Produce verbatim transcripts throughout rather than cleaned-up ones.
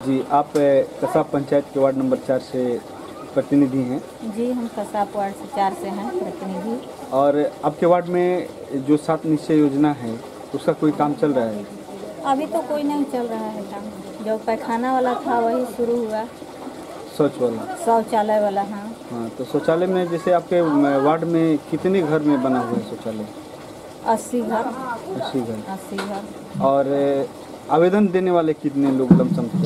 जी, आप कसाब पंचायत के ward number चार से प्रतिनिधि हैं। जी, हम कसाब वार्ड से चार से हैं प्रतिनिधि। और आपके वार्ड में जो सात निश्चय योजना है उसका कोई काम चल रहा है? अभी तो कोई नहीं चल रहा है काम। जो पैखाना वाला था वही शुरू हुआ। शौच वाला? शौचालय वाला, हाँ। हाँ, तो शौचालय में जैसे आपके वार्ड में कितने घर में बना हुआ है शौचालय? अस्सी घर। अस्सी घर। अस्सी घर। और आवेदन देने वाले कितने लोग लमसम थे?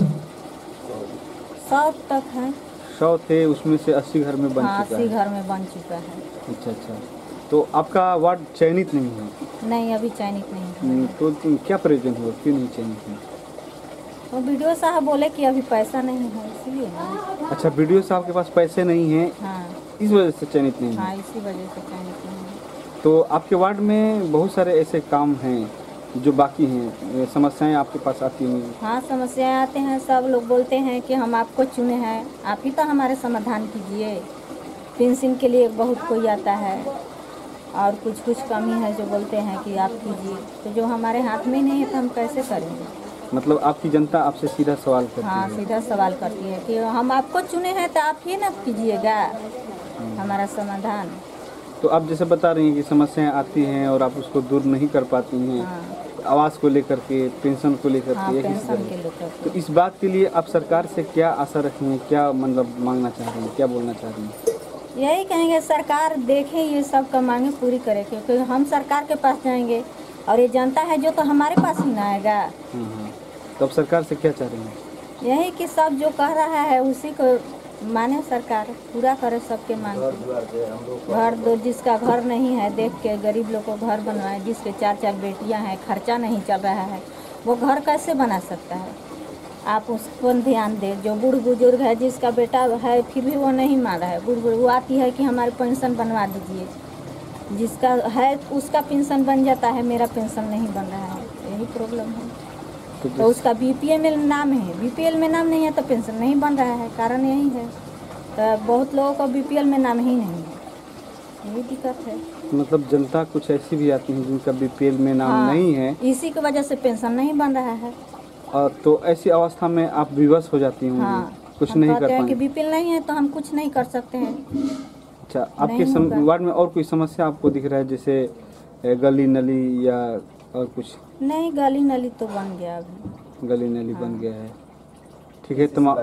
सौ तक हैं। सौ थे, उसमें से अस्सी घर में बन हाँ, चुका अस्सी है। घर में बन चुका है। अच्छा अच्छा, तो आपका वार्ड चयनित नहीं है? नहीं, अभी चयनित नहीं है। तो क्या प्रयोजन हुआ, क्यों नहीं चयनित है? तो वीडियो साहब बोले कि अभी पैसा नहीं है, इसीलिए ना। अच्छा, वीडियो साहब के पास पैसे नहीं हैं, हाँ, इस वजह से चयनित नहीं है? हाँ, इसी वजह से चयनित नहीं है। तो आपके वार्ड में बहुत सारे ऐसे काम हैं जो बाकी हैं, समस्याएं आपके पास आती होंगी? हाँ, समस्याएं आते हैं। सब लोग बोलते हैं कि हम आपको चुने हैं, आप ही तो हमारे समाधान कीजिए। पेंशन के लिए बहुत कोई आता है और कुछ कुछ कमी है जो बोलते हैं कि आप कीजिए, तो जो हमारे हाथ में नहीं है तो हम कैसे करेंगे? मतलब आपकी जनता आपसे सीधा सवाल करती हाँ, है? सीधा सवाल करती है कि हम आपको चुने हैं तो आप ही ना कीजिएगा हमारा समाधान। तो आप जैसे बता रही हैं कि समस्याएं आती हैं और आप उसको दूर नहीं कर पाती हैं। हाँ, आवास को लेकर के, पेंशन को लेकर हाँ, के, पेंशन के लेकर तो के। इस बात के लिए आप सरकार से क्या आशा रखी हैं, क्या मतलब मांगना चाह रही हैं, क्या बोलना चाह रही हैं? यही कहेंगे सरकार देखे ये सब का मांगे पूरी करे, क्योंकि हम सरकार के पास जाएंगे और ये जनता है जो तो हमारे पास ही ना आएगा। हाँ हाँ, तो आप सरकार से क्या चाह रही हैं? यही कि सब जो कह रहा है उसी को माने, सरकार पूरा करे सबके मांग। घर दो, जिसका घर नहीं है देख के गरीब लोग को घर बनवाए, जिसके चार चार बेटियां हैं, खर्चा नहीं चल रहा है, वो घर कैसे बना सकता है? आप उस पर ध्यान दें। जो बूढ़ बुजुर्ग है, जिसका बेटा है फिर भी वो नहीं मान रहा है, बूढ़ बुढ़ वो आती है कि हमारी पेंशन बनवा दीजिए, जिसका है उसका पेंशन बन जाता है, मेरा पेंशन नहीं बन रहा है। यही प्रॉब्लम है। तो उसका बीपीएल में नाम है, बीपीएल में नाम नहीं है तो पेंशन नहीं बन रहा है, कारण यही है। तो बहुत लोगों को बीपीएल में नाम ही नहीं है, यही दिक्कत है। मतलब जनता कुछ ऐसी भी आती है जिनका बीपीएल में नाम हाँ, नहीं है, इसी की वजह से पेंशन नहीं बन रहा है। और तो ऐसी अवस्था में आप विवश हो जाती होंगी। हाँ, कुछ हम नहीं कहते कर हैं कि पाएंगे। बीपीएल नहीं है तो हम कुछ नहीं कर सकते हैं। अच्छा, आपके सम, वार्ड में और कोई समस्या आपको दिख रहा है, जैसे ए, गली नली या और कुछ? नहीं, गली नली तो बन गया अभी। गली नली हाँ। बन गया है, ठीक है। तमाम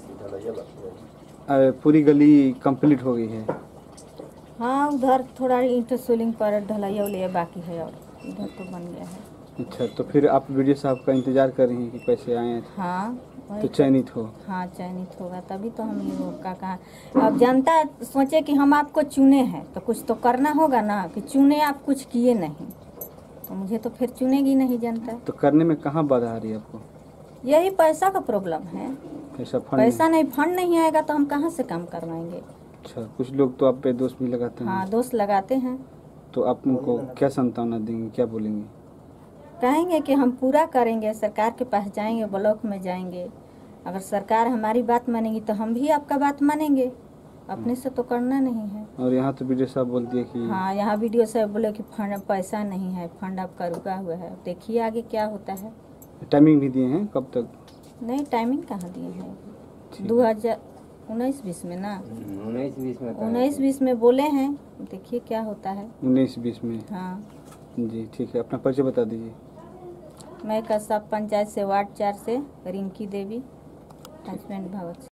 पूरी गली कंप्लीट हो गई है? हाँ, उधर थोड़ा ईंट सोलिंग पर ढलैया उलैया बाकी है और इधर तो बन गया है। अच्छा, तो फिर आप वीडियो साहब का इंतजार कर रही हैं कि पैसे आए हाँ, तो चयनित हो? हाँ, चयनित होगा तभी तो हम लोग का कहा। अब जनता सोचे कि हम आपको चुने हैं तो कुछ तो करना होगा ना, कि चुने आप कुछ किए नहीं तो मुझे तो फिर चुनेगी नहीं जनता। तो करने में कहाँ बाधा आ रही है आपको? यही पैसा का प्रॉब्लम है। पैसा फंड पैसा नहीं, फंड नहीं आएगा तो हम कहाँ से काम करवाएंगे? अच्छा, कुछ लोग तो आप पे दोष भी लगाते हैं। हाँ, दोस्त लगाते हैं। तो आप उनको क्या सांत्वना देंगे, क्या बोलेंगे? कहेंगे कि हम पूरा करेंगे, सरकार के पास जाएंगे, ब्लॉक में जाएंगे। अगर सरकार हमारी बात मानेगी तो हम भी आपका बात मानेंगे, अपने से तो करना नहीं है। और यहाँ तो वीडियो साहब बोलती है कि हाँ, यहाँ वीडियो साहब बोले कि फंड पैसा नहीं है, फंड आपका रुका हुआ है। देखिए आगे क्या होता है। टाइमिंग भी दिए हैं, कब तक? नहीं, टाइमिंग कहाँ दिए हैं? दो हजार उन्नीस बीस में ना, उन्नीस बीस में उन्नीस बीस में बोले हैं, देखिए क्या होता है। उन्नीस बीस में? हाँ जी, ठीक है। अपना परिचय बता दीजिए। मैं कसाब पंचायत से वार्ड चार से रिंकी देवी, हस्बैंड भगत।